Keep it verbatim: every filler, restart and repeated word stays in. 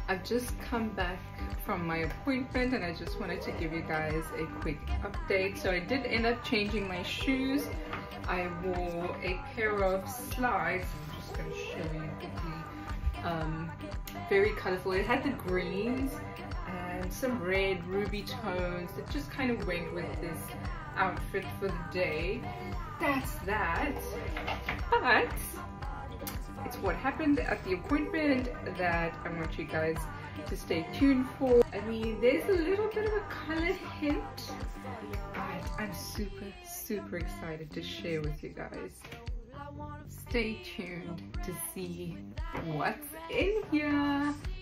I've just come back from my appointment and I just wanted to give you guys a quick update. So I did end up changing my shoes. I wore a pair of slides. I'm just going to show you quickly. Um, very colorful. It had the greens and some red ruby tones that just kind of went with this outfit for the day. That's that. But it's what happened at the appointment that I want you guys to stay tuned for. I mean, there's a little bit of a color hint, but I'm super, super excited to share with you guys. Stay tuned to see what's in here.